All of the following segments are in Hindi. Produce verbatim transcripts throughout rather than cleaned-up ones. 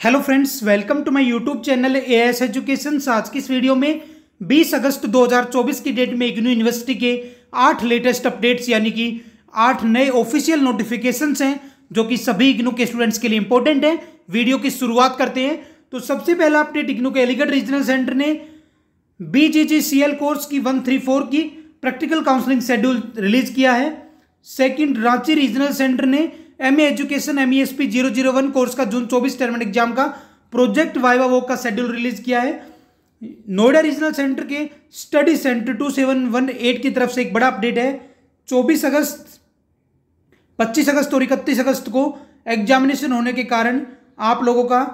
Hello friends, welcome to my YouTube channel AS education. आज की इस वीडियो में बीस अगस्त दो हज़ार चौबीस की डेट में इग्नू यूनिवर्सिटी के आठ लेटेस्ट अपडेट्स यानी कि आठ नए ऑफिशियल नोटिफिकेशंस हैं जो कि सभी इग्नू के स्टूडेंट्स के लिए इंपॉर्टेंट है। वीडियो की शुरुआत करते हैं। तो सबसे पहला अपडेट, इग्नू के अलीगढ़ रीजनल सेंटर ने बीजीजीसीएल कोर्स की वन थ्री फोर की प्रैक्टिकल काउंसलिंग शेड्यूल रिलीज किया है। सेकंड, रांची रीजनल सेंटर ने M A education M E S P zero zero one course का जून चौबीस टर्म एग्जाम का प्रोजेक्ट वाइवा वॉक का शेड्यूल रिलीज किया है। नोएडा रीजनल सेंटर के study centre two seven one eight की तरफ से एक बड़ा अपडेट है। चौबीस अगस्त, पच्चीस अगस्त और इकतीस अगस्त को एग्जामिनेशन होने के कारण आप लोगों का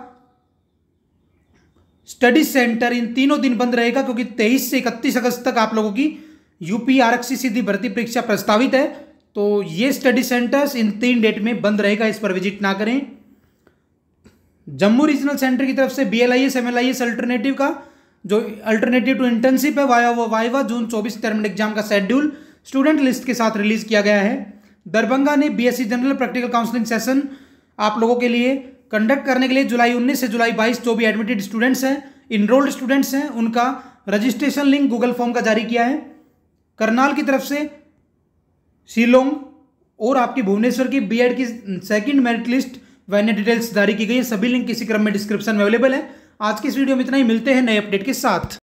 स्टडी सेंटर इन तीनों दिन बंद रहेगा, क्योंकि तेईस से इकतीस अगस्त तक आप लोगों की यूपी आरक्षी सीधी भर्ती परीक्षा प्रस्तावित है। तो ये स्टडी सेंटर्स इन तीन डेट में बंद रहेगा, इस पर विजिट ना करें। जम्मू रीजनल सेंटर की तरफ से बीएलआईएस एमएलआईएस अल्टरनेटिव का जो अल्टरनेटिव टू इंटर्नशिप है वाया वाइवा जून चौबीस टर्म एग्जाम का शेड्यूल स्टूडेंट लिस्ट के साथ रिलीज किया गया है। दरभंगा ने BSc general practical counselling session आप लोगों के लिए कंडक्ट करने के लिए जुलाई उन्नीस से जुलाई बाईस जो भी एडमिटेड स्टूडेंट्स हैं, इनरोल्ड स्टूडेंट्स हैं, उनका रजिस्ट्रेशन लिंक गूगल फॉर्म का जारी किया है। करनाल की तरफ से शिलोंग और आपकी भुवनेश्वर की बीएड की सेकंड मेरिट लिस्ट व अन्य डिटेल्स जारी की गई है। सभी लिंक इसी क्रम में डिस्क्रिप्शन में अवेलेबल है। आज की इस वीडियो में इतना ही, मिलते हैं नए अपडेट के साथ।